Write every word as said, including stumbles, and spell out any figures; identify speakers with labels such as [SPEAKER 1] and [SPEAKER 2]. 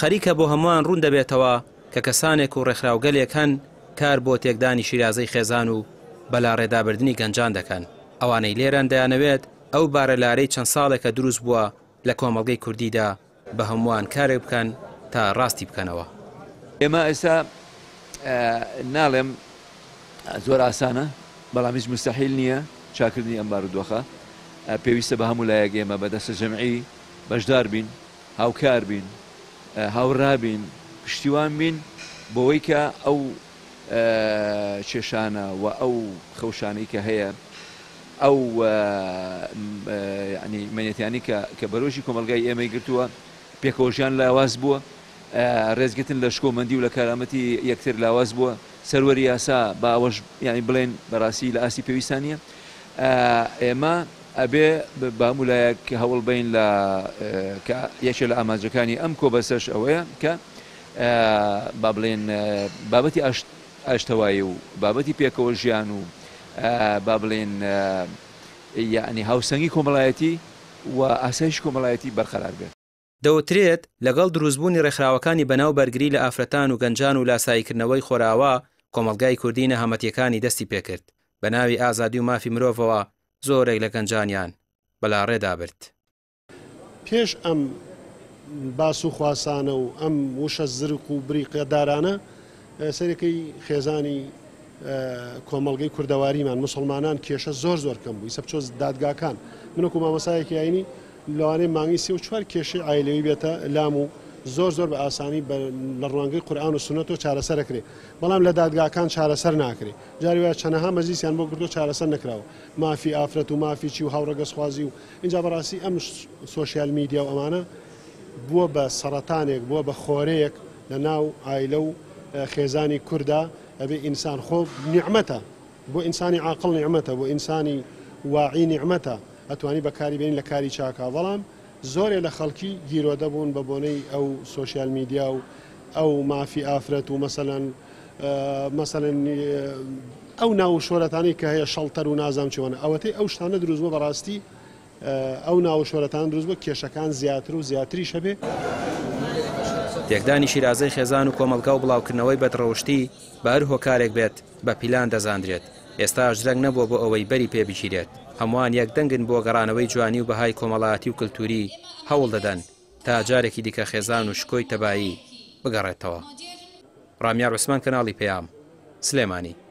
[SPEAKER 1] خەریکە بۆ هەمووان ڕوون دەبێتەوە کە کەسانێک و ڕێکخراوگەلێک هەن کار بۆ تێکدانی شیرازەی خێزان و بەلا ڕێدابردنی گەنجان دەکەن. ئەوانەی لێرەن دەیانەوێت ئەو بارەلارەی چەند ساڵێکە دروست بووە لە کۆمەڵگەی کوردیدا بە هەمووان کارێک بکەن تا ڕاستی بکەنەوە.
[SPEAKER 2] ئێمە ئێستا ناڵێم زۆر ئاسانە، بەڵام هیچ مستەحیل نییە چاکردنی ئەم بارودۆخە. پێویستە بە هەموو لایەک ئێمە بەدەستە جەمعی بەشدار بین، هاوکار بین، هاوڕا بین، پشتیوان بین بۆەوەی کە ئەو کێشانە و ئەو خەوشانەی کە هەیە، ئەو ینی منێتیانی کە بەرۆژی کۆمەلگای ئێمەی گرتووە پێکەوەژیان لاواز بووە، ڕێزگرتن لە شکۆمەندی و لە کارامەتی یەکتر لاواز بووە، سەروەری یاسا بە ئەوەش ینی بڵێن بەڕاستی لە ئاسی پێویستانیە. ئێمە ئەبێ بە هەموو لایەک هەوڵ بین لە یەکێ لە ئاماجەکانی ئەم کۆبەسەش ئەوەیە کە با بڵێن بابەتی ئاشتەوایی و بابەتی پێکەوەژیان و با بڵێن یعنی هاوسەنگی کۆمەڵایەتی و ئاسایش کۆمەڵایەتی بەرقەرار بێت.
[SPEAKER 1] دەوترێت لەگەڵ دروستبوونی ڕێکخراوەکانی بەناوبەرگری لە ئافرەتان و گەنجان و لاساییکردنەوەی خۆراوە کۆمەلگای کوردی نەهەمەتیەکانی دەستی پێکرد بە ناوی ئازادی و مافی مرۆڤەوە زۆرێک لە گەنجانیان بەلاڕێدا برد.
[SPEAKER 3] پێش ئەم باس و خواسانە و ئەم وشە زرق و بریقەدارانە سەرەکەی خێزانی کۆمەڵگەی کوردەواریمان مسلمانان کێشە زۆر زۆر کەم بووی سەبچۆ دادگاکان منەکو مامەسایەکی یاینی لەوانەیە مانگی سێ و چوار کێشەی عایلەوی بێتە لام و زۆر زۆر بە ئاسانی لە ڕوانگەی قورئان و سونەتەوە چارەسەرەکرێ، بەڵام لە دادگاکان چارەسەر ناکرێ. جاری وایە چەندەها مەجلیسیان بۆ کردو چارەسەر نەکراوە، مافی ئافرەت و مافی چی و هاوڕەگەزخوازی و اینجا بەڕاستی ئەم سۆشیال میدیا و ئەمانە بووە بە سەرەتانێک، بووە بە خۆرەیەک لە ناو عایلە و خێزانی کووردا. ئەبێ ئینسان خۆ نیعمەتە، بۆ ئینسانی عاقڵ نیعمەتە، بۆ ئینسانی واعی نیعمەتە، ئەتوانی بەکاری بێنین لە کاری چاکە. بەڵام زۆرێ لە خەڵکی گیرۆدە بوون بە بۆنەی ئەو سۆشیال میدیا و ئەو مافی ئافرەت و مەسەلەن مەسەلەن ئەو ناو شۆرەتانی کە هەیە شەڵتەر و نازام چۆنە ئەوەتەی ئەو شتانە دروست بووە. بەڕاستی ئەو ناو شۆرەتان دروست بووە کێشەکان زیاتر و زیاتری شەبێ.
[SPEAKER 1] تێکدانی شیرازەی خێزان و کۆمەلگا و بڵاوکردنەوەی بەدڕەوشتی بە هەر هۆکارێک بێت بە پیلان دەزاندرێت. ئێستاش درەنگ نەبووە بۆ ئەوەی بەری پێبیچیرێت. هەمووان یەکدەنگن بۆ گەڕانەوەی جوانی و بەهای کۆمەڵایەتی و کللتوری هەوڵ دەدەن تا جارێکی دیکە خێزان و شکۆی تەبایی بگەڕێتەوە. ڕامیار عوسمان، کەناڵی پەیام، سلێمانی.